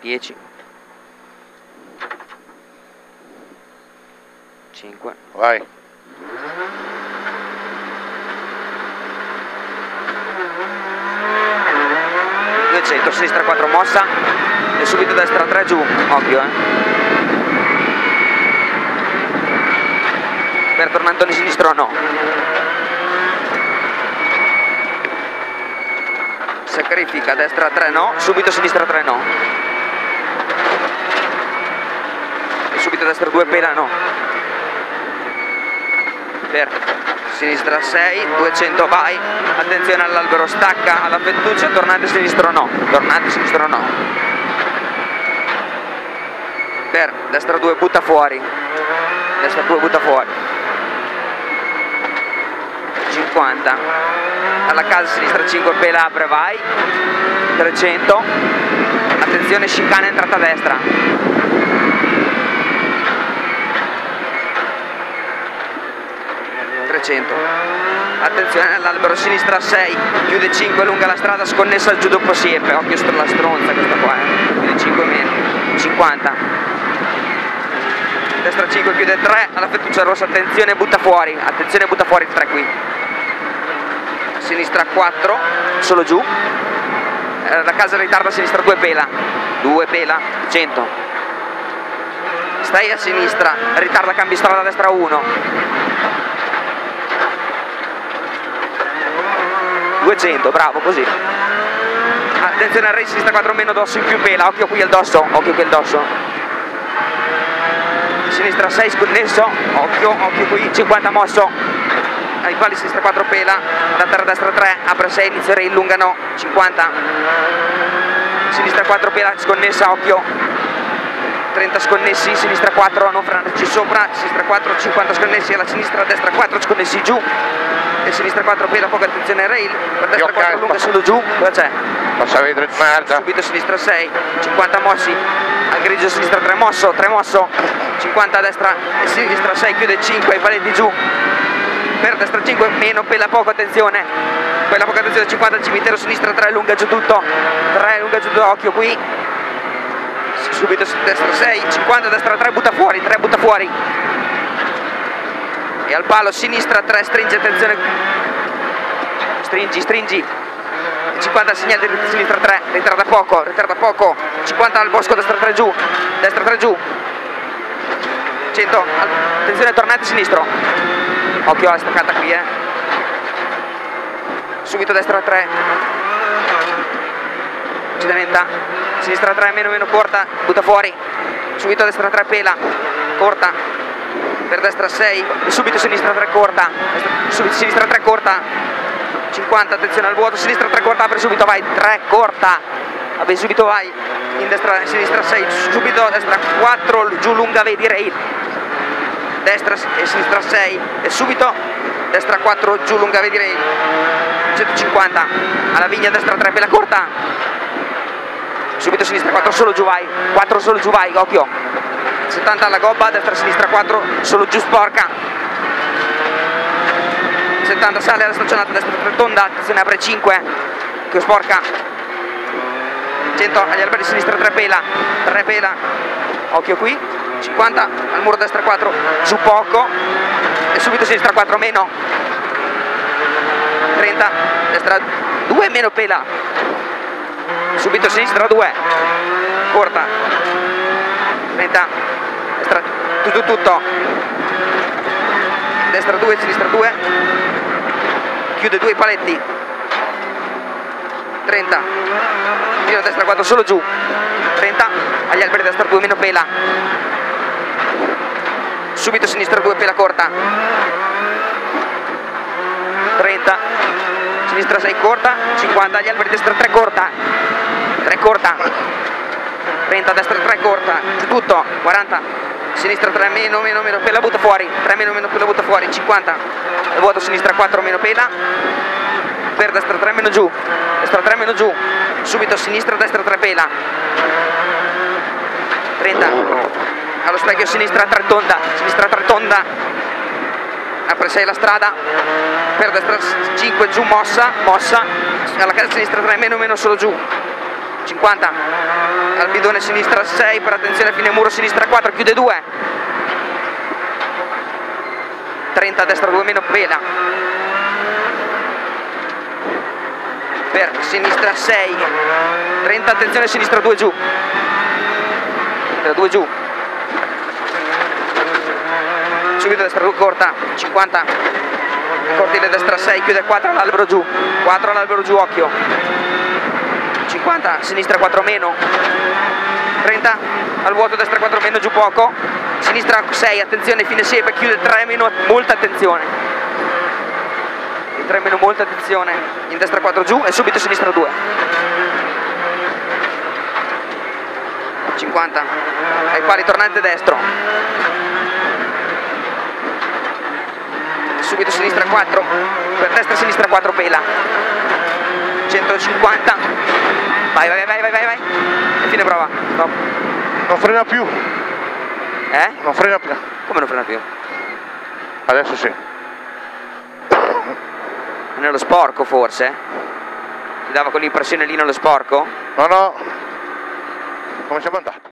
10, 5, vai. 200, sinistra 4 mossa e subito destra 3 giù, occhio per tornantone sinistro no, sacrifica destra 3 no, subito sinistra 3 no e subito destra 2 pela no, per sinistra 6, 200 vai, attenzione all'albero, stacca alla fettuccia, tornante sinistro no, per destra 2 butta fuori, 50, alla casa sinistra 5 pela apre vai, 300, attenzione chicane entrata a destra, 300, attenzione all'albero sinistra 6, chiude 5 lunga la strada sconnessa al giù dopo siepe, occhio sulla stronza questa qua, chiude 5 meno, 50, destra 5 chiude 3, alla fettuccia rossa attenzione butta fuori 3 qui, sinistra 4, solo giù, la casa ritarda sinistra 2 pela, 100, stai a sinistra, ritarda cambi strada a destra 1, 200, bravo, così. Attenzione al re, sinistra 4 meno, dosso in più pela, occhio qui al dosso, Sinistra 6 sconnesso, occhio qui, 50 mosso. Ai quali sinistra 4 pela, da terra destra 3, apre 6, inizio rail, lunga no, 50. Sinistra 4 pela, sconnessa, occhio. 30 sconnessi, sinistra 4, non frenarci sopra, sinistra 4, 50 sconnessi, alla sinistra, destra 4 sconnessi giù. E sinistra 4 pela, poca attenzione ai rail, per destra 4 lunga solo giù, cosa c'è? Passa a vedere di merda. Subito sinistra 6, 50 mossi, al grigio sinistra 3 mosso, 50 a destra e sinistra 6, chiude 5, ai paletti giù, per destra 5, meno, pela poco, attenzione, 50 al cimitero, sinistra 3, lunga giù tutto, occhio qui, subito destra 6, 50, destra 3, butta fuori, e al palo sinistra 3, stringi, attenzione, stringi, 50 segnale di sinistra 3, ritarda poco, 50 al bosco, destra 3 giù, 100, attenzione tornante sinistro, occhio alla staccata qui subito destra 3, accidenta, sinistra 3 meno corta, butta fuori, subito destra 3 pela, corta, per destra 6 e subito sinistra 3 corta, sinistra 3 corta, 50, attenzione al vuoto, sinistra 3 corta, apre subito, vai, 3 corta, vabbè subito vai, in destra, sinistra 6, subito destra 4, giù lunga vedi rail, destra e sinistra 6 e subito destra 4, giù lunga vedi rail, 150, alla vigna destra 3 pela corta, subito sinistra 4 solo giù vai, occhio, 70 alla gobba, destra sinistra 4, solo giù sporca, 70 sale alla staccionata, destra 3 tonda, attenzione apre 5, che sporca, 100 agli alberi sinistra 3 pela, occhio qui, 50 al muro destra 4, giù poco e subito sinistra 4 meno, 30 destra 2 meno pela, subito sinistra 2 corta, 30 destra tutto, destra 2 sinistra 2, chiude 2 paletti, 30 giro destra 4 solo giù, 30 agli alberi destra 2 meno pela, subito sinistra 2 pela corta, 30 sinistra 6 corta, 50 agli alberi destra 3 corta, 30 destra 3 corta, giù tutto, 40 sinistra 3 meno pela butta fuori, 3 meno pela butta fuori, 50 al vuoto sinistra 4 meno pela, per destra 3 meno giù, subito sinistra destra 3 pela, 30 allo specchio sinistra 3 tonda, apre 6 la strada, per destra 5 giù mossa, alla casa sinistra 3 meno solo giù, 50, al bidone sinistra 6, per attenzione fine muro sinistra 4, chiude 2, 30, destra 2 meno, pela, per sinistra 6, 30, attenzione sinistra 2 giù, 2 giù, subito destra 2 corta, 50, cortile destra 6, chiude 4 all'albero giù, 4 all'albero giù, occhio, 50, sinistra 4 meno, 30, al vuoto destra 4 meno, giù poco, sinistra 6, attenzione, fine siepe, chiude 3 meno, molta attenzione, 3 meno, molta attenzione, in destra 4 giù e subito sinistra 2, 50, ai pali tornante destro, subito sinistra 4, per destra sinistra 4 pela, 150, vai, e fine prova, stop. Non frena più. Non frena più. Come non frena più? Adesso sì. Nello sporco forse? Ti dava quell'impressione lì nello sporco? No, come siamo andati?